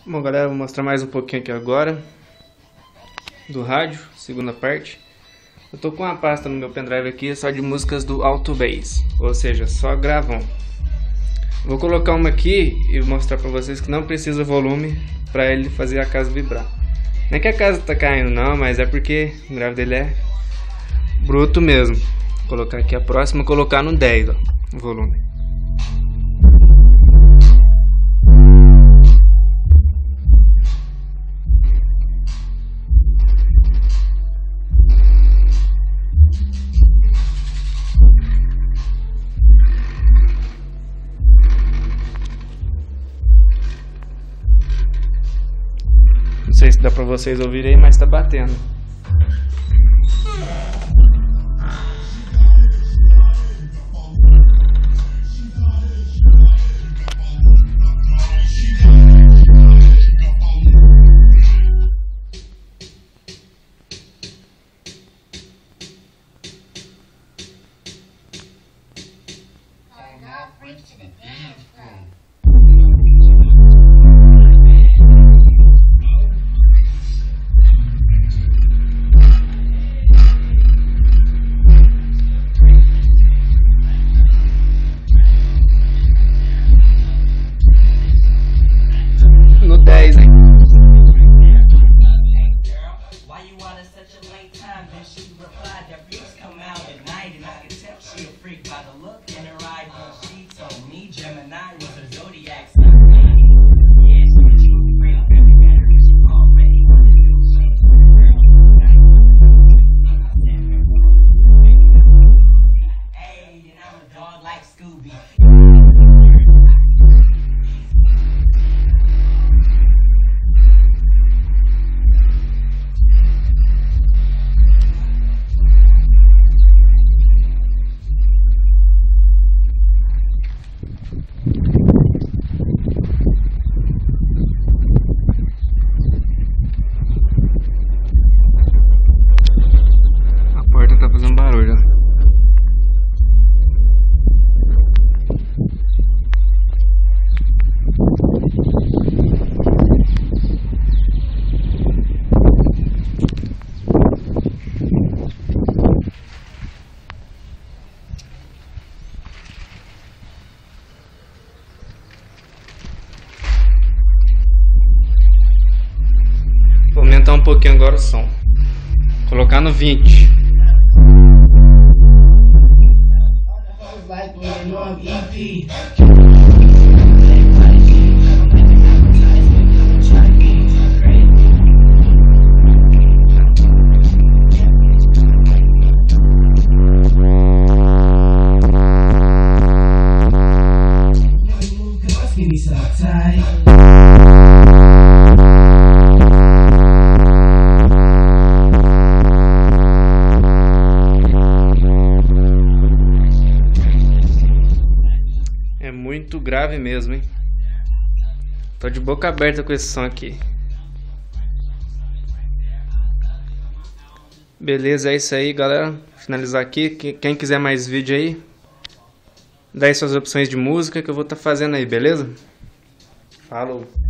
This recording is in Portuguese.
Bom, galera, vou mostrar mais um pouquinho aqui agora do rádio, segunda parte. Eu tô com uma pasta no meu pendrive aqui só de músicas do Alto Bass, ou seja, só gravão. Vou colocar uma aqui e mostrar pra vocês que não precisa volume pra ele fazer a casa vibrar. Não é que a casa tá caindo não, mas é porque o grave dele é bruto mesmo. Vou colocar aqui a próxima, colocar no 10, ó, o volume. Não sei se dá pra vocês ouvirem, mas tá batendo. No 10, hein? Tá fazendo barulho, ó. Vou aumentar um pouquinho agora o som. Colocar no 20. É muito grave mesmo, hein? Tô de boca aberta com esse som aqui. Beleza, é isso aí, galera. Vou finalizar aqui. Quem quiser mais vídeo aí, dá aí suas opções de música que eu vou estar fazendo aí, beleza? Falou!